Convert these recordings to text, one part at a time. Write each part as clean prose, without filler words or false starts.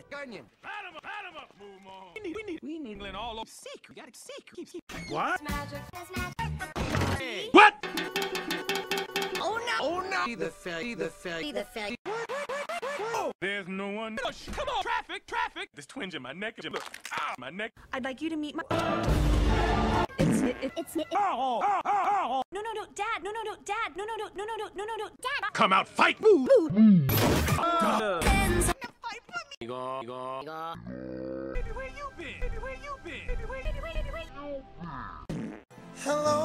Onion. Pat him up, move on. We need All over. seek. We gotta seek. What? Magic. Hey. What? Oh no! Be the fairy. Oh, there's no one. Come on, traffic. This twinge in my neck. Look, my neck. I'd like you to meet my. It's. Oh. No, Dad. No, Dad. No, Dad. Come out, fight. Boo. Baby, where you been? Hello.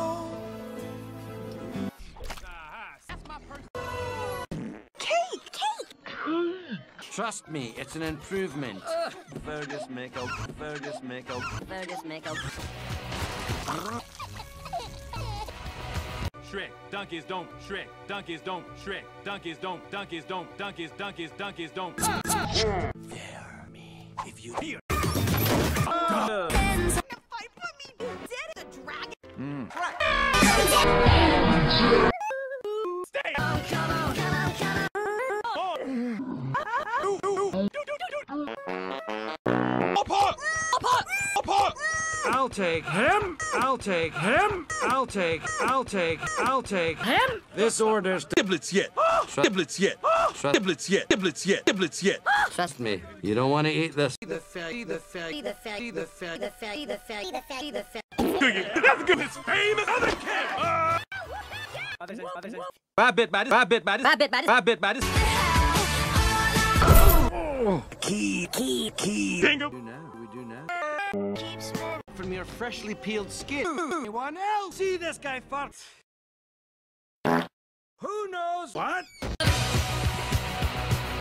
That's my person. Cake. Trust me, it's an improvement. Fergus makeover. Shrek, donkeys don't. Shrek, donkeys don't. Shrek, donkeys don't. Donkeys don't. Fear me if you hear. Fight for me, you did the dragon. Stay. Apart. I'll take him. This order's Giblets yet. Trust me, you don't want to eat this. That's good. It's famous other cat. Rabbit baddies. Key. Bingo. We do now. From your freshly peeled skin. Anyone else? See this guy, fuck. Who knows What?